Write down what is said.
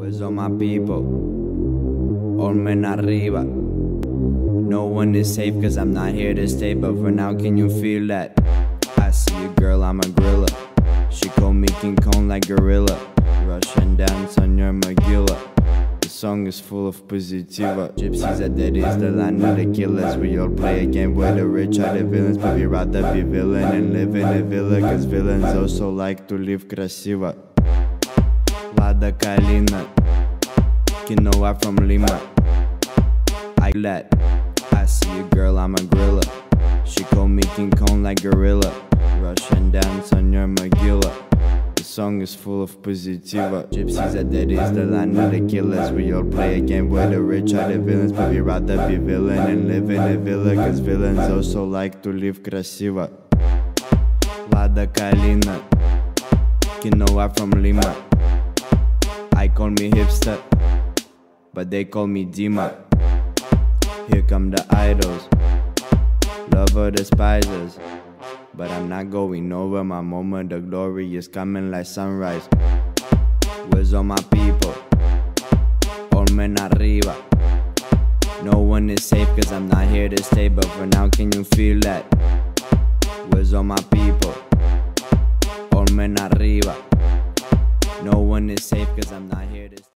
Where's all my people? All men arriba. No one is safe cause I'm not here to stay, but for now can you feel that? I see you girl, I'm a gorilla. She called me King Kong like gorilla. Russian dance on your Magilla. The song is full of positiva. Gypsies are dead is the land of the killers. We all play a game where the rich are the villains, but we rather be villain and live in a villa, cause villains also like to live красиво. Lada Kalina, Quinoa from Lima. I let, I see you girl, I'm a gorilla. She called me King Kong like gorilla. Russian dance on your Magilla. The song is full of positiva. Gypsies are dead is the land of the killers. We all play a game where the rich are the villains, but we rather be villain and live in a villa, cause villains also like to live красиво. Lada Kalina, Quinoa from Lima. I call me hipster, but they call me Dima. Here come the idols, lover despisers, but I'm not going over my moment. The glory is coming like sunrise. Where's all my people? All men arriba. No one is safe cause I'm not here to stay, but for now can you feel that? Where's all my people? All men arriba. No one is safe cause I'm not here to stay.